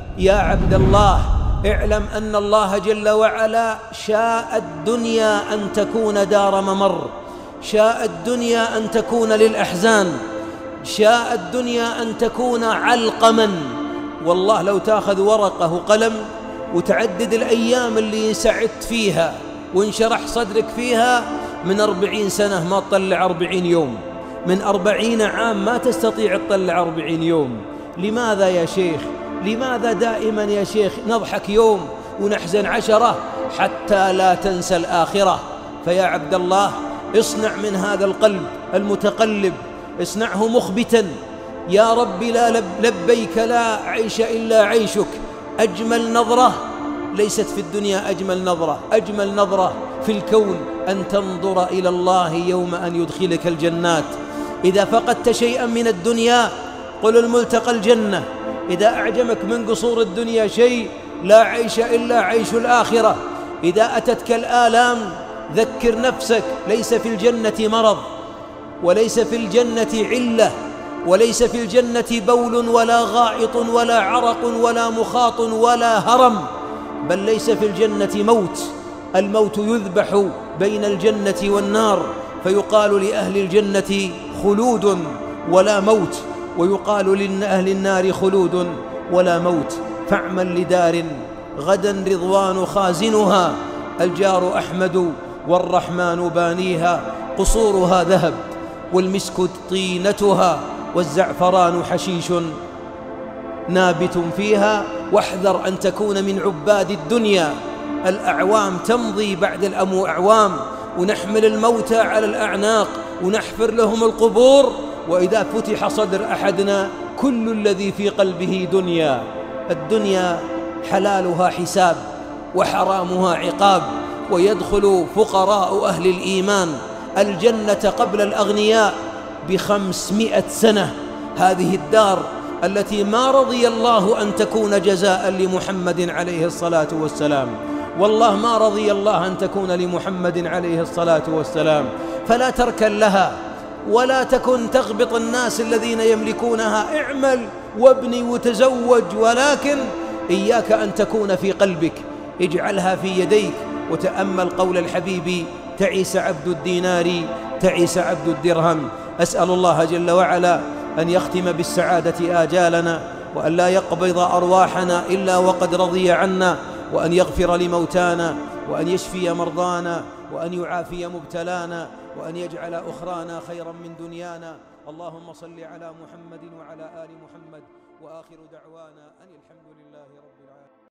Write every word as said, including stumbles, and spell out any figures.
يا عبد الله، اعلم أن الله جل وعلا شاء الدنيا أن تكون دار ممر، شاء الدنيا أن تكون للأحزان، شاء الدنيا أن تكون علقما. والله لو تأخذ ورقة وقلم وتعدد الأيام اللي سعدت فيها وانشرح صدرك فيها، من أربعين سنة ما تطلع أربعين يوم، من أربعين عام ما تستطيع تطلع أربعين يوم. لماذا يا شيخ؟ لماذا دائما يا شيخ نضحك يوم ونحزن عشرة؟ حتى لا تنسى الآخرة. فيا عبد الله، اصنع من هذا القلب المتقلب، اصنعه مخبتا: يا رب لا لب لبيك لا عيش إلا عيشك. أجمل نظرة ليست في الدنيا، أجمل نظرة أجمل نظرة في الكون أن تنظر إلى الله يوم أن يدخلك الجنات. إذا فقدت شيئا من الدنيا قل الملتقى الجنة. إذا أعجمك من قصور الدنيا شيء، لا عيش إلا عيش الآخرة. إذا أتتك الآلام ذكر نفسك: ليس في الجنة مرض، وليس في الجنة علة، وليس في الجنة بول ولا غائط ولا عرق ولا مخاط ولا هرم، بل ليس في الجنة موت. الموت يذبح بين الجنة والنار، فيقال لأهل الجنة خلود ولا موت، ويقال لأهل النار خلود ولا موت. فاعمل لدار غدا رضوان خازنها، الجار أحمد والرحمن بانيها، قصورها ذهب والمسك طينتها، والزعفران حشيش نابت فيها. واحذر أن تكون من عباد الدنيا. الأعوام تمضي بعد الأعوام، ونحمل الموتى على الأعناق ونحفر لهم القبور، وإذا فتح صدر أحدنا كل الذي في قلبه دنيا. الدنيا حلالها حساب وحرامها عقاب، ويدخل فقراء أهل الإيمان الجنة قبل الأغنياء بخمسمائة سنة. هذه الدار التي ما رضي الله أن تكون جزاء لمحمد عليه الصلاة والسلام، والله ما رضي الله أن تكون لمحمد عليه الصلاة والسلام. فلا تركن لها ولا تكن تغبط الناس الذين يملكونها. اعمل وابني وتزوج، ولكن إياك أن تكون في قلبك، اجعلها في يديك. وتأمل قول الحبيب: تعس عبد الدينار تعس عبد الدرهم. أسأل الله جل وعلا أن يختم بالسعادة آجالنا، وأن لا يقبض أرواحنا إلا وقد رضي عنا، وأن يغفر لموتانا، وأن يشفي مرضانا، وأن يعافي مبتلانا، وأن يجعل أخرانا خيرا من دنيانا. اللهم صل على محمد وعلى آل محمد، وآخر دعوانا أن الحمد لله.